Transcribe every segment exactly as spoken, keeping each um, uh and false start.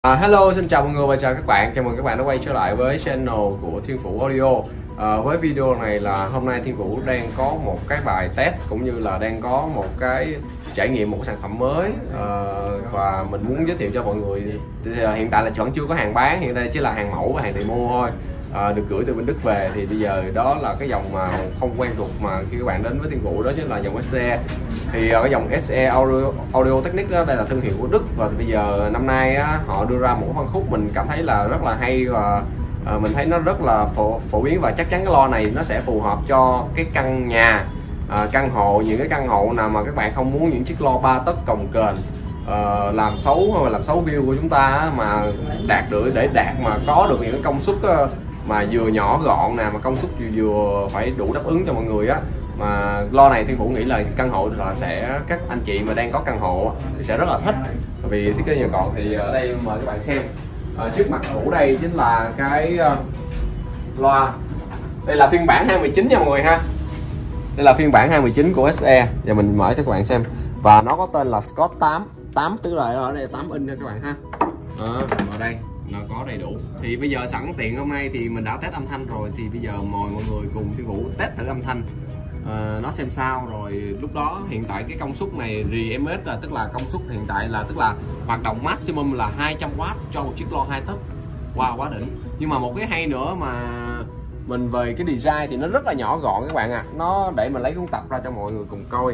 À, hello, xin chào mọi người và chào các bạn. Chào mừng các bạn đã quay trở lại với channel của Thiên Vũ Audio. à, Với video này là hôm nay Thiên Vũ đang có một cái bài test cũng như là đang có một cái trải nghiệm một cái sản phẩm mới, à, và mình muốn giới thiệu cho mọi người. Hiện tại là vẫn chưa có hàng bán, hiện tại chỉ là hàng mẫu và hàng demo thôi. À, được gửi từ bên Đức về thì bây giờ đó là cái dòng mà không quen thuộc mà khi các bạn đến với Thiên Vũ, đó chính là dòng ét e. Thì uh, cái dòng ét e Audio, Audio Technics đó, đây là thương hiệu của Đức, và bây giờ năm nay á, họ đưa ra một phân khúc mình cảm thấy là rất là hay, và uh, mình thấy nó rất là phổ, phổ biến, và chắc chắn cái lo này nó sẽ phù hợp cho cái căn nhà, uh, căn hộ, những cái căn hộ nào mà các bạn không muốn những chiếc lo ba tấc cồng kềnh uh, làm xấu hoặc làm xấu view của chúng ta á, mà đạt được để đạt mà có được những công suất uh, mà vừa nhỏ gọn nè, mà công suất vừa, vừa phải đủ đáp ứng cho mọi người á. Mà lo này Thiên Vũ nghĩ là căn hộ là sẽ các anh chị mà đang có căn hộ thì sẽ rất là thích, vì thiết kế nhỏ gọn. Thì ở đây mời các bạn xem, à, trước mặt Vũ đây chính là cái uh, loa. Đây là phiên bản hai mười chín nha mọi người ha. Đây là phiên bản hai mười chín của ét e, và mình mở cho các bạn xem. Và nó có tên là Scott tám, tám tức là ở đây tám inch nha các bạn ha. À, ở đây nó có đầy đủ. Thì bây giờ sẵn tiện hôm nay thì mình đã test âm thanh rồi, thì bây giờ mời mọi người cùng Thiên Vũ test thử âm thanh, à, nó xem sao. Rồi lúc đó hiện tại cái công suất này rờ em ét là tức là công suất hiện tại là tức là hoạt động maximum là hai trăm oát cho một chiếc lo hai tấc. Wow, quá đỉnh. Nhưng mà một cái hay nữa mà mình về cái design thì nó rất là nhỏ gọn các bạn ạ. À. Nó để mình lấy cuốn tập ra cho mọi người cùng coi.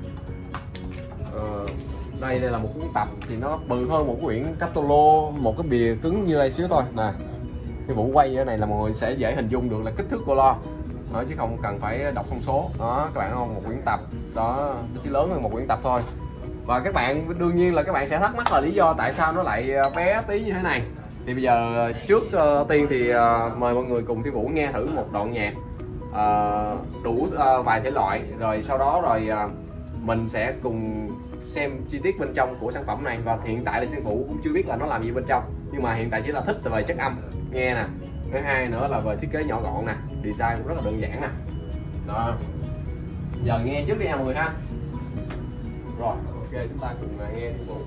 Ờ, đây đây là một cuốn tập thì nó bự hơn một quyển Catalog, một cái bìa cứng như đây xíu thôi nè. Cái Vũ quay ở này là mọi người sẽ dễ hình dung được là kích thước của lo đó, chứ không cần phải đọc thông số đó các bạn. Không, một quyển tập đó nó chỉ lớn hơn một quyển tập thôi. Và các bạn đương nhiên là các bạn sẽ thắc mắc là lý do tại sao nó lại bé tí như thế này. Thì bây giờ trước uh, tiên thì uh, mời mọi người cùng Thiên Vũ nghe thử một đoạn nhạc uh, đủ uh, vài thể loại, rồi sau đó rồi uh, mình sẽ cùng xem chi tiết bên trong của sản phẩm này. Và hiện tại là Thiên Vũ cũng chưa biết là nó làm gì bên trong, nhưng mà hiện tại chỉ là thích về chất âm nghe nè. Thứ hai nữa là về thiết kế nhỏ gọn nè, design cũng rất là đơn giản nè. Đó. Giờ nghe trước đi nha mọi người ha. Rồi, ok, chúng ta cùng nghe Thiên Vũ.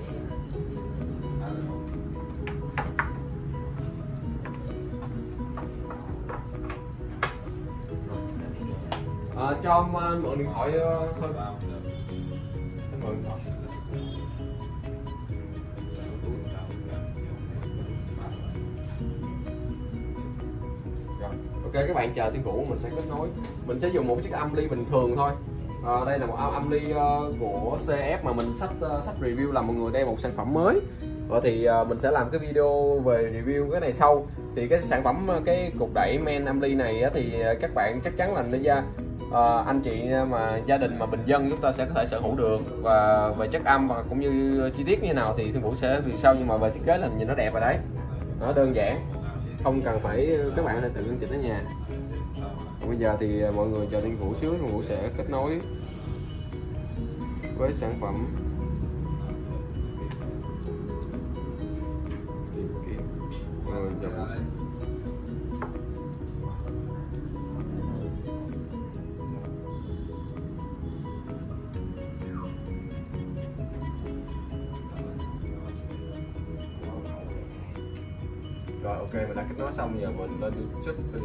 À, cho em mượn điện thoại thôi. Em mượn điện thoại. Ok, các bạn chờ Thiên Vũ, mình sẽ kết nối. Mình sẽ dùng một chiếc âm ly bình thường thôi. À, đây là một âm ly uh, của xê ép mà mình sắp uh, sắp review là mọi người đây một sản phẩm mới. Và thì uh, mình sẽ làm cái video về review cái này sau. Thì cái sản phẩm cái cục đẩy main âm ly này uh, thì uh, các bạn chắc chắn là nó ra uh, anh chị mà gia đình mà bình dân chúng ta sẽ có thể sở hữu được. Và về chất âm và cũng như chi tiết như thế nào thì Thiên Vũ sẽ vì sau, nhưng mà về thiết kế là nhìn nó đẹp rồi đấy. Nó đơn giản, không cần phải các bạn phải tự nhiên chỉnh ở nhà. Còn bây giờ thì mọi người chờ Thiên Vũ xíu, Thiên Vũ sẽ kết nối với sản phẩm. Mọi người chờ một xíu. Rồi ok, mình đã kết nối xong, giờ mình lên YouTube đi.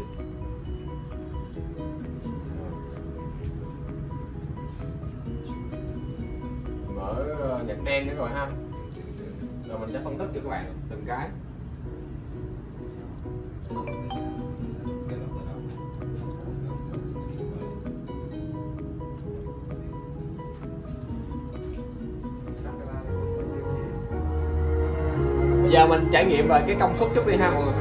Mở nhạc đen nữa rồi ha. Rồi mình sẽ phân tích cho các bạn từng cái. Bây giờ mình trải nghiệm về cái công suất chút đi ha mọi người.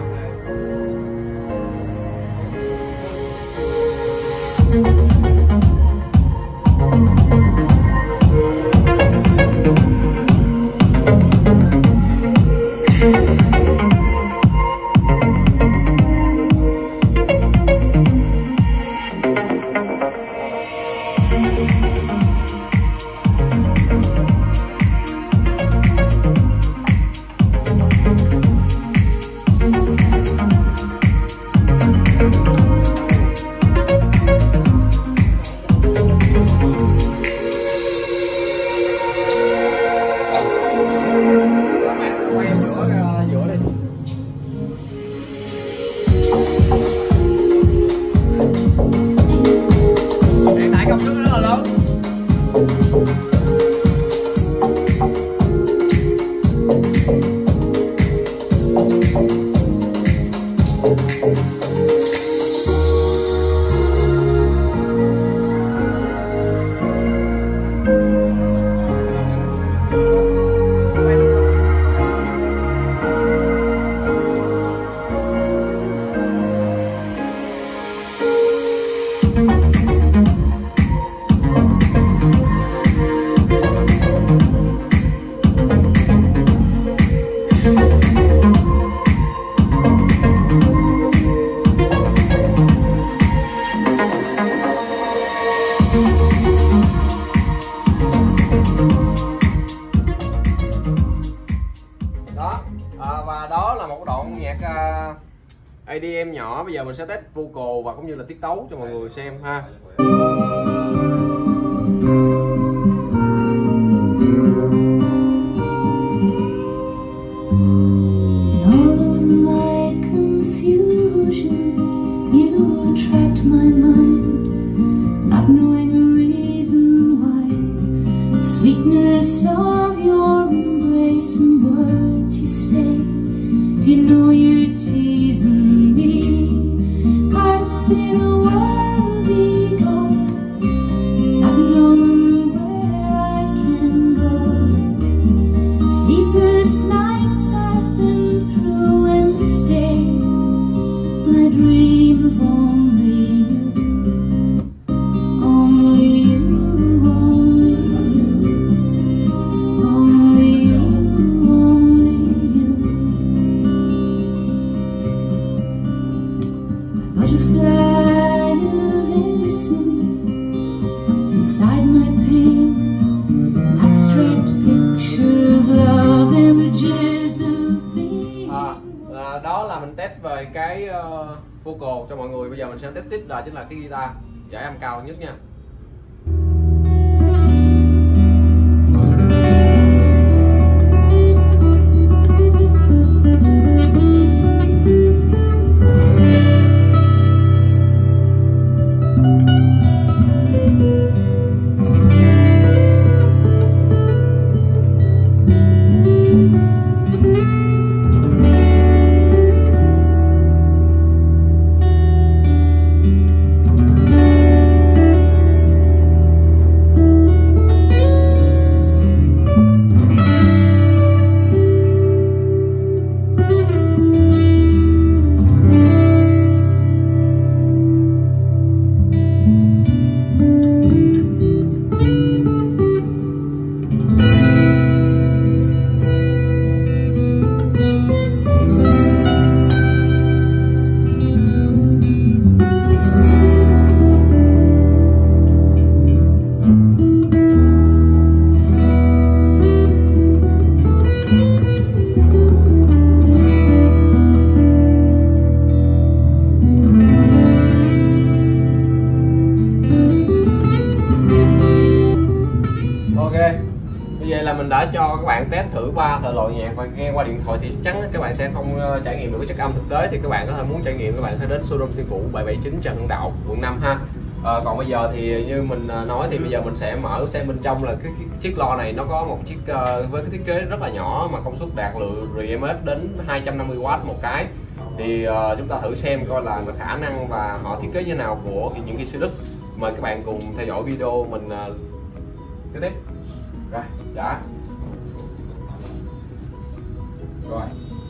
đó là một đoạn nhạc uh, a đê em nhỏ. Bây giờ mình sẽ test vocal và cũng như là tiết tấu cho mọi người xem ha. Sweetness of your embrace and words you say. Do you know you're teasing me? Caught up in a world of ego, not knowing where I can go. Sleepless nights I've been through, endless days, and I dream of only you, only you. Inside my pain, an abstract picture of love, images of being. À, à, đó là mình test về cái uh, vocal cho mọi người. Bây giờ mình sẽ test tiếp là chính là cái guitar giải âm cao nhất nha. Vậy là mình đã cho các bạn test thử ba thể loại nhạc và nghe qua điện thoại thì chắc chắn các bạn sẽ không trải nghiệm được cái chất âm thực tế. Thì các bạn có thể muốn trải nghiệm, các bạn hãy đến showroom Thiên Phủ bảy bảy chín Trần Hưng Đạo, quận năm ha. À, còn bây giờ thì như mình nói thì bây giờ mình sẽ mở xem bên trong là cái, cái chiếc loa này nó có một chiếc uh, với cái thiết kế rất là nhỏ mà công suất đạt lượng rờ em ét đến hai trăm năm mươi oát một cái. Thì uh, chúng ta thử xem coi là khả năng và họ thiết kế như thế nào của những cái siêu Đức. Mời các bạn cùng theo dõi video mình uh, tiếp tiếp. Rồi, đã. Rồi.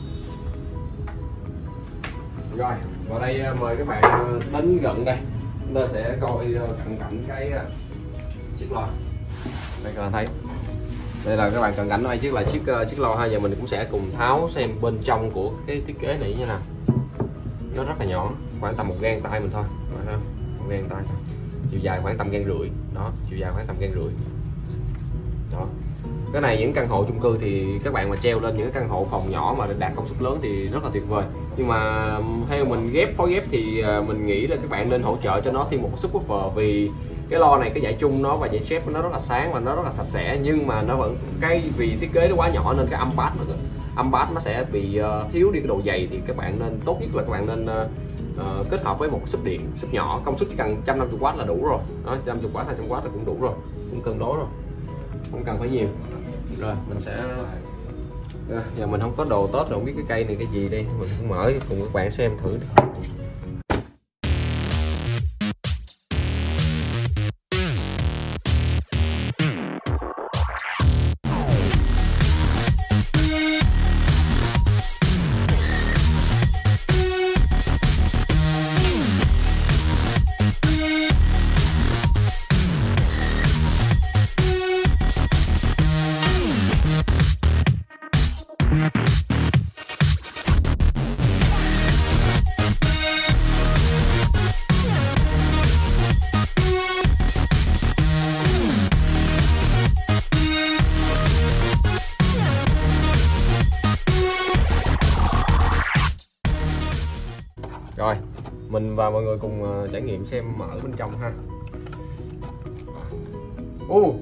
Rồi, vào đây mời các bạn đến gần đây. Chúng ta sẽ coi cận cảnh cái chiếc loa. Đây các bạn thấy. Đây là các bạn cận cảnh đây chiếc là chiếc chiếc loa ha. Giờ mình cũng sẽ cùng tháo xem bên trong của cái thiết kế này như thế nào. Nó rất là nhỏ, khoảng tầm một gang tay mình thôi. Một gang tay thôi. Chiều dài khoảng tầm gang rưỡi. Đó, chiều dài khoảng tầm gang rưỡi. Đó. Cái này những căn hộ chung cư thì các bạn mà treo lên những cái căn hộ phòng nhỏ mà đạt công suất lớn thì rất là tuyệt vời. Nhưng mà theo mình ghép phối ghép thì mình nghĩ là các bạn nên hỗ trợ cho nó thêm một subwoofer, vì cái lo này cái dải chung nó và dải chép nó rất là sáng và nó rất là sạch sẽ, nhưng mà nó vẫn cái vì thiết kế nó quá nhỏ nên cái âm bass nó âm bass nó sẽ bị uh, thiếu đi cái độ dày. Thì các bạn nên tốt nhất là các bạn nên uh, uh, kết hợp với một sub điện sub nhỏ, công suất chỉ cần một trăm năm mươi oát là đủ rồi. Đó, một trăm năm mươi oát, hai trăm oát là cũng đủ rồi, cũng tương đối rồi, không cần phải nhiều. Rồi mình sẽ à, giờ mình không có đồ tốt rồi, không biết cái cây này cái gì đây, mình cũng mở cùng các bạn xem thử đi. Rồi mình và mọi người cùng trải nghiệm xem mở bên trong ha. uh.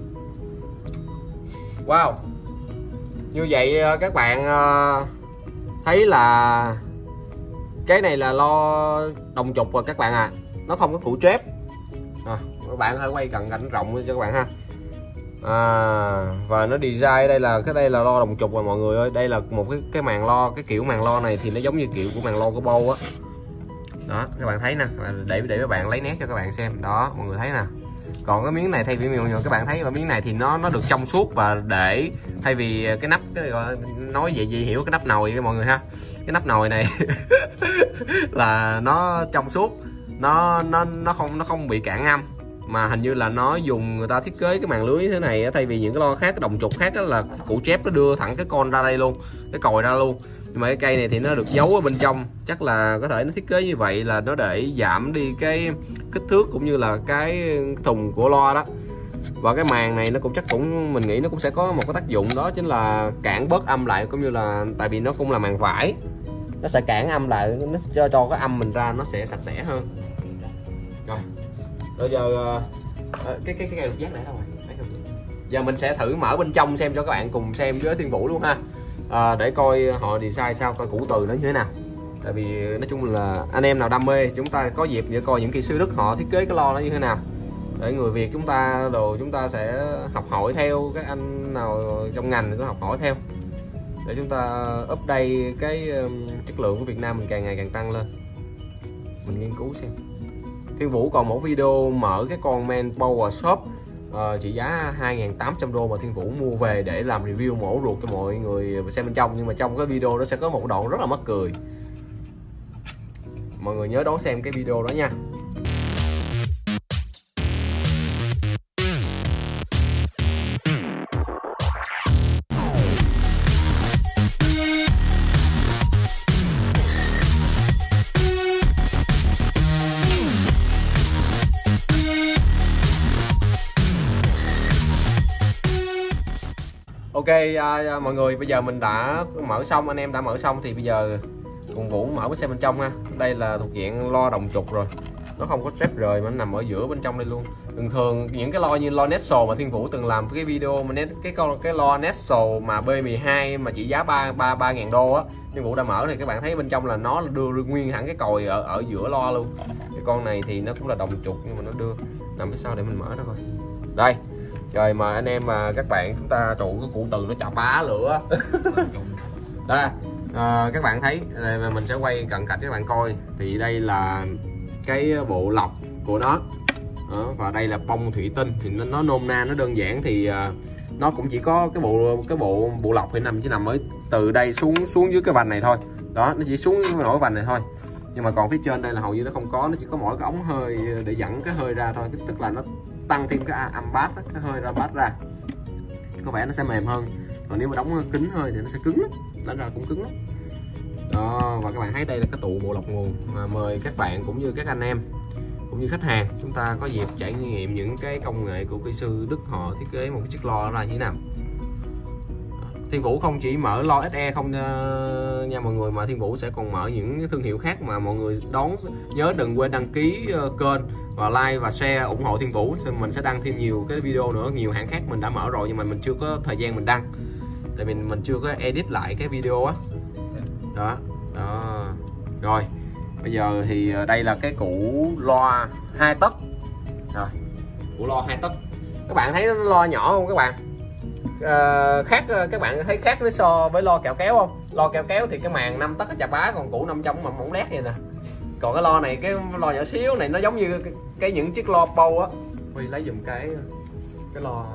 Wow, như vậy các bạn thấy là cái này là lo đồng trục rồi các bạn à, nó không có củ trép. À, các bạn hãy quay cận cảnh rộng cho các bạn ha. À, và nó design đây là cái đây là lo đồng trục rồi mọi người ơi. Đây là một cái cái màn lo, cái kiểu màn lo này thì nó giống như kiểu của màn lo của Bose á. Đó các bạn thấy nè, để để các bạn lấy nét cho các bạn xem đó, mọi người thấy nè. Còn cái miếng này thay vì nhiều các bạn thấy ở miếng này thì nó nó được trong suốt, và để thay vì cái nắp cái nói vậy gì hiểu cái nắp nồi với mọi người ha. Cái nắp nồi này là nó trong suốt, nó nó nó không nó không bị cản âm, mà hình như là nó dùng người ta thiết kế cái màn lưới như thế này thay vì những cái lo khác, cái đồng trục khác đó là củ chép nó đưa thẳng cái con ra đây luôn, cái còi ra luôn. Nhưng mà cái cây này thì nó được giấu ở bên trong, chắc là có thể nó thiết kế như vậy là nó để giảm đi cái kích thước cũng như là cái thùng của loa đó. Và cái màn này nó cũng chắc cũng mình nghĩ nó cũng sẽ có một cái tác dụng, đó chính là cản bớt âm lại, cũng như là tại vì nó cũng là màn vải, nó sẽ cản âm lại, nó cho cho cái âm mình ra nó sẽ sạch sẽ hơn. Rồi bây giờ uh, cái cái cái cây lục giác này đâu rồi, giờ mình sẽ thử mở bên trong xem cho các bạn cùng xem với Thiên Vũ luôn ha. À, để coi họ design sao, coi củ từ nó như thế nào. Tại vì nói chung là anh em nào đam mê chúng ta có dịp để coi những kỹ sư Đức họ thiết kế cái lo nó như thế nào, để người Việt chúng ta đồ chúng ta sẽ học hỏi theo, các anh nào trong ngành có học hỏi theo, để chúng ta update cái um, chất lượng của Việt Nam mình càng ngày càng tăng lên. Mình nghiên cứu xem. Thiên Vũ còn một video mở cái con Man Power Shop uh, trị giá hai nghìn tám trăm đô mà Thiên Vũ mua về để làm review mổ ruột cho mọi người xem bên trong. Nhưng mà trong cái video nó sẽ có một đoạn rất là mắc cười, mọi người nhớ đón xem cái video đó nha. Ok à, mọi người, bây giờ mình đã mở xong, anh em đã mở xong thì bây giờ cùng Vũ mở cái xe bên trong ha. Đây là thuộc dạng lo đồng trục rồi, nó không có strap rời mà nó nằm ở giữa bên trong đây luôn. Thường thường những cái lo như lo Nexo mà Thiên Vũ từng làm cái video mà cái con cái lo Nexo mà B mười hai mà trị giá ba ba ba ngàn đô á, Thiên Vũ đã mở thì các bạn thấy bên trong là nó đưa nguyên hẳn cái còi ở ở giữa lo luôn. Cái con này thì nó cũng là đồng trục nhưng mà nó đưa nằm phía sau để mình mở nó coi. Đây. Rồi mà anh em và các bạn chúng ta trụ cái cụ từ nó chà bá lửa. Đây à, các bạn thấy đây, mình sẽ quay cận cảnh cho các bạn coi. Thì đây là cái bộ lọc của nó đó, và đây là bông thủy tinh. Thì nó, nó nôm na, nó đơn giản thì uh, nó cũng chỉ có cái bộ cái bộ bộ lọc thì nằm chỉ nằm ở từ đây xuống xuống dưới cái vành này thôi. Đó, nó chỉ xuống cái nổi vành này thôi. Nhưng mà còn phía trên đây là hầu như nó không có, nó chỉ có mỗi cái ống hơi để dẫn cái hơi ra thôi, tức là nó tăng thêm cái âm bass, cái hơi ra bass ra, có vẻ nó sẽ mềm hơn. Còn nếu mà đóng kính hơi thì nó sẽ cứng lắm, đánh ra cũng cứng lắm. Đó, và các bạn thấy đây là cái tụ bộ lọc nguồn mà mời các bạn cũng như các anh em cũng như khách hàng chúng ta có dịp trải nghiệm những cái công nghệ của kỹ sư Đức họ thiết kế một cái chiếc lo ra như thế nào. Thiên Vũ không chỉ mở lo ét e không uh, nha mọi người, mà Thiên Vũ sẽ còn mở những thương hiệu khác mà mọi người đón. Nhớ đừng quên đăng ký uh, kênh và like và share ủng hộ Thiên Vũ. Mình sẽ đăng thêm nhiều cái video nữa, nhiều hãng khác mình đã mở rồi nhưng mà mình chưa có thời gian mình đăng, tại vì mình chưa có edit lại cái video á. Đó. Đó. Rồi bây giờ thì đây là cái củ loa hai tấc. Rồi củ loa hai tấc, các bạn thấy nó lo nhỏ không các bạn? À, khác các bạn thấy khác với so với lo kẹo kéo không? Lo kẹo kéo thì cái màn năm tấc cái chà bá, còn củ năm trăm mà mỏng lét vậy nè. Còn cái lo này, cái lo nhỏ xíu này nó giống như cái, cái những chiếc lo Bose á. Huy lấy dùm cái cái lo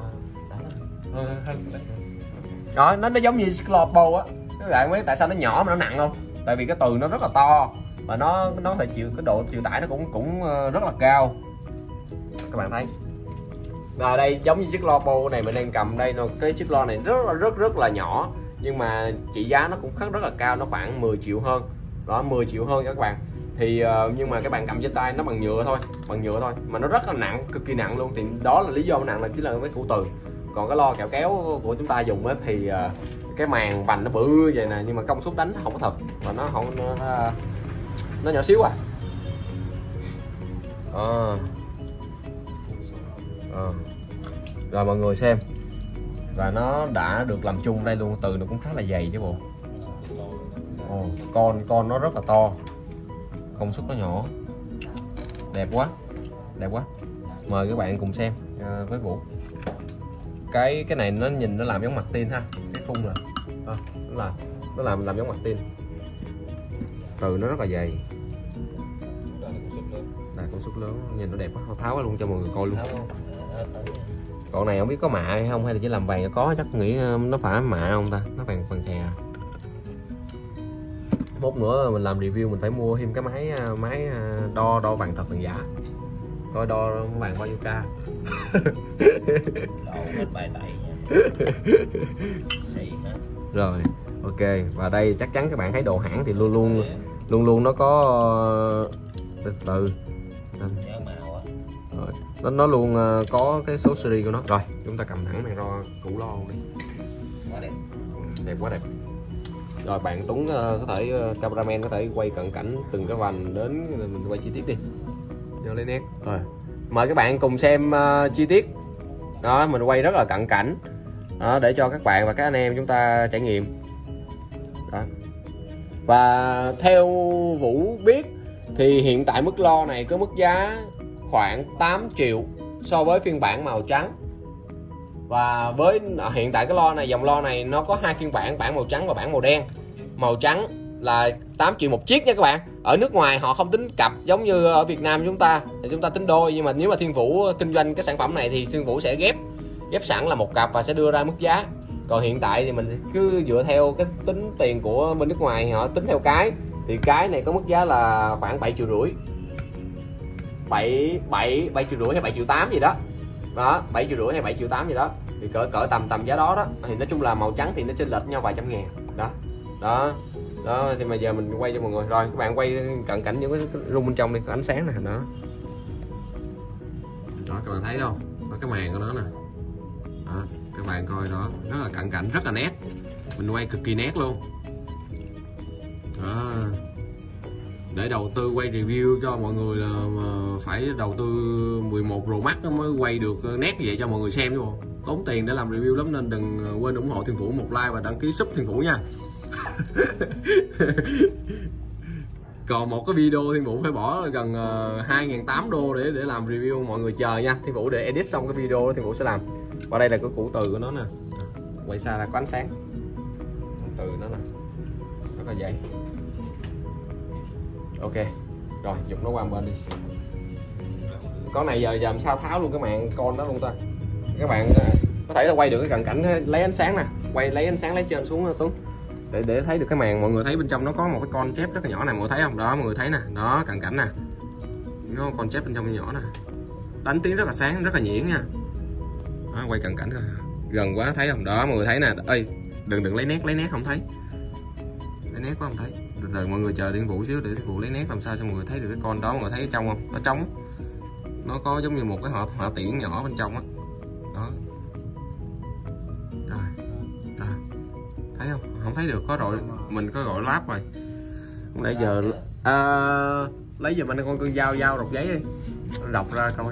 đó, nó nó giống như chiếc lo Bose á. Các bạn biết tại sao nó nhỏ mà nó nặng không? Tại vì cái từ nó rất là to và nó nó phải chịu cái độ chịu tải nó cũng cũng rất là cao. Các bạn thấy và đây giống như chiếc lo Bose này mình đang cầm đây, nó cái chiếc lo này rất là rất rất là nhỏ nhưng mà trị giá nó cũng rất rất là cao, nó khoảng mười triệu hơn đó, mười triệu hơn các bạn. Thì uh, nhưng mà các bạn cầm trên tay nó bằng nhựa thôi, bằng nhựa thôi mà nó rất là nặng, cực kỳ nặng luôn. Thì đó là lý do nặng là chỉ là cái củ từ. Còn cái lo kẹo kéo của chúng ta dùng ấy thì uh, cái màn vành nó bự vậy nè, nhưng mà công suất đánh không có thật và nó không nó, nó, nó nhỏ xíu à. À. À. Rồi mọi người xem, và nó đã được làm chung đây luôn, từ nó cũng khá là dày chứ bộ. Ồ, con con nó rất là to, công suất nó nhỏ, đẹp quá, đẹp quá. Mời các bạn cùng xem uh, với Vũ. Cái cái này nó nhìn nó làm giống mặt tin ha, cái khung rồi, à, nó làm nó làm làm giống mặt tin, từ nó rất là dày, là công suất lớn, nhìn nó đẹp quá, tháo luôn cho mọi người coi luôn. Con này không biết có mạ hay không, hay là chỉ làm vàng có, chắc nghĩ nó phải mạ không ta, nó vàng phần khè. Mốt nữa mình làm review mình phải mua thêm cái máy máy đo đo vàng thật vàng giả, coi đo vàng bao nhiêu ca. Rồi ok, và đây chắc chắn các bạn thấy đồ hãng thì luôn luôn luôn luôn nó có từ từ rồi, nó nó luôn có cái số series của nó. Rồi chúng ta cầm thẳng này ro củ lo đi, quá đẹp, đẹp quá đẹp. Rồi bạn Tuấn có thể cameraman có thể quay cận cảnh từng cái vành đến mình quay chi tiết đi, cho lấy nét. Rồi mời các bạn cùng xem uh, chi tiết đó, mình quay rất là cận cảnh đó, để cho các bạn và các anh em chúng ta trải nghiệm đó. Và theo Vũ biết thì hiện tại mức lo này có mức giá khoảng tám triệu so với phiên bản màu trắng. Và với hiện tại cái lo này, dòng lo này nó có hai phiên bản, bản màu trắng và bản màu đen. Màu trắng là tám triệu một chiếc nha các bạn. Ở nước ngoài họ không tính cặp giống như ở Việt Nam chúng ta, thì chúng ta tính đôi. Nhưng mà nếu mà Thiên Vũ kinh doanh cái sản phẩm này thì Thiên Vũ sẽ ghép ghép sẵn là một cặp và sẽ đưa ra mức giá. Còn hiện tại thì mình cứ dựa theo cái tính tiền của bên nước ngoài, họ tính theo cái, thì cái này có mức giá là khoảng bảy triệu rưỡi, bảy bảy bảy triệu rưỡi hay bảy triệu tám gì đó. Đó, bảy triệu rưỡi hay bảy triệu tám gì đó, thì cỡ cỡ tầm tầm giá đó đó. Thì nói chung là màu trắng thì nó chênh lệch nhau vài trăm ngàn đó. Đó đó, thì mà giờ mình quay cho mọi người. Rồi các bạn quay cận cảnh những cái rung bên trong đi, có ánh sáng nè. Đó đó, các bạn thấy không, có cái màn của nó nè. Đó, các bạn coi đó, rất là cận cảnh, rất là nét, mình quay cực kỳ nét luôn đó. Để đầu tư quay review cho mọi người là phải đầu tư mười một Pro Max mới quay được nét như vậy cho mọi người xem đúng không? Tốn tiền để làm review lắm, nên đừng quên ủng hộ Thiên Vũ một like và đăng ký sub Thiên Vũ nha. Còn một cái video Thiên Vũ phải bỏ gần hai nghìn tám trăm đô để để làm review, mọi người chờ nha. Thiên Vũ để edit xong cái video đó Thiên Vũ sẽ làm. Và đây là cái củ từ của nó nè, quay xa là có ánh sáng từ nó nè, rất là dày. Ok rồi, dục nó qua một bên đi. Con này giờ giờ làm sao tháo luôn cái màn con đó luôn ta. Các bạn có thể là quay được cái cận cảnh, lấy ánh sáng nè, quay lấy ánh sáng lấy trên xuống Tuấn, để để thấy được cái màn. Mọi người thấy bên trong nó có một cái con chép rất là nhỏ này, mọi người thấy không? Đó mọi người thấy nè, đó cận cảnh nè, nó con chép bên trong nhỏ nè, đánh tiếng rất là sáng, rất là nhuyễn nha. Đó, quay cận cảnh gần quá thấy không? Đó mọi người thấy nè. Ơi đừng đừng lấy nét, lấy nét không thấy, lấy nét quá không thấy. Từ từ mọi người chờ Thiên Vũ xíu để Thiên Vũ lấy nét làm sao cho mọi người thấy được cái con đó. Mọi người thấy ở trong không? Nó trống, nó có giống như một cái hỏa hỏa tiễn nhỏ bên trong á. Đó. Rồi. Rồi. Thấy không? Không thấy được, có rồi mình có gọi láp rồi. Nãy giờ à, lấy giùm anh con con dao dao rọc giấy đi, rọc ra coi.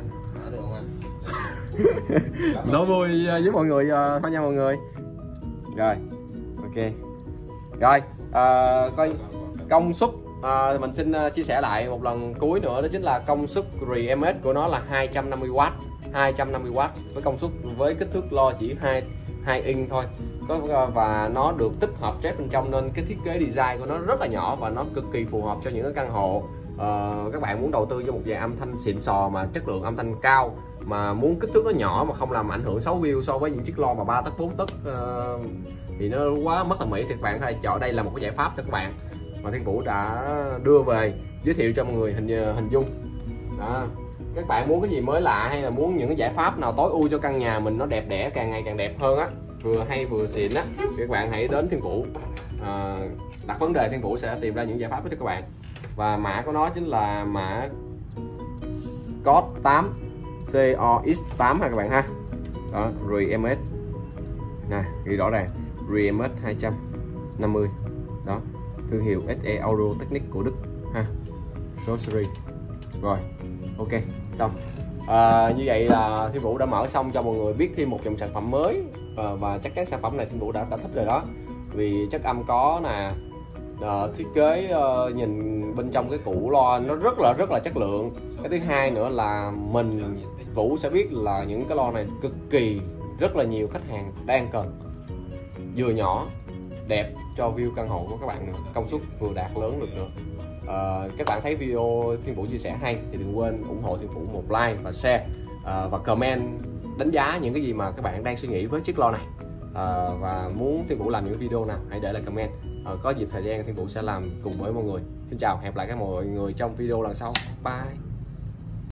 Nói vui với mọi người thôi nha mọi người. Rồi ok rồi, à, coi công suất à, mình xin chia sẻ lại một lần cuối nữa, đó chính là công suất rờ em ét của nó là hai trăm năm mươi oát, hai trăm năm mươi oát với công suất, với kích thước lo chỉ hai hai inch thôi. Có, và nó được tích hợp chép bên trong, nên cái thiết kế design của nó rất là nhỏ và nó cực kỳ phù hợp cho những cái căn hộ uh, các bạn muốn đầu tư cho một dàn âm thanh xịn sò mà chất lượng âm thanh cao, mà muốn kích thước nó nhỏ mà không làm ảnh hưởng xấu view so với những chiếc lo mà ba tấc bốn tấc uh, thì nó quá mất thẩm mỹ. Thì các bạn có thể chọn, đây là một cái giải pháp cho các bạn mà Thiên Vũ đã đưa về giới thiệu cho mọi người hình hình dung đó. Các bạn muốn cái gì mới lạ hay là muốn những cái giải pháp nào tối ưu cho căn nhà mình nó đẹp đẽ, càng ngày càng đẹp hơn á, vừa hay vừa xịn á, thì các bạn hãy đến Thiên Vũ à, đặt vấn đề, Thiên Vũ sẽ tìm ra những giải pháp đó cho các bạn. Và mã của nó chính là mã code tám C O X tám ha các bạn ha. Đó, rờ em ét nè, ghi rõ ràng rờ em ét hai trăm năm mươi đó, thương hiệu ét e Audio Technic của Đức ha. Sorcery. Rồi, ok, xong. À, như vậy là Thiên Vũ đã mở xong cho mọi người biết thêm một dòng sản phẩm mới, à, và chắc chắn sản phẩm này Thiên Vũ đã, đã thích rồi đó, vì chất âm có nè, à, thiết kế uh, nhìn bên trong cái củ loa nó rất là rất là chất lượng. Cái thứ hai nữa là mình Vũ sẽ biết là những cái loa này cực kỳ rất là nhiều khách hàng đang cần, vừa nhỏ đẹp cho view căn hộ của các bạn nữa, công suất vừa đạt lớn được nữa. Uh, các bạn thấy video Thiên Vũ chia sẻ hay thì đừng quên ủng hộ Thiên Vũ một like và share, uh, và comment đánh giá những cái gì mà các bạn đang suy nghĩ với chiếc loa này, uh, và muốn Thiên Vũ làm những video nào hãy để lại comment. Uh, có dịp thời gian Thiên Vũ sẽ làm cùng với mọi người. Xin chào, hẹn gặp lại các mọi người trong video lần sau. Bye.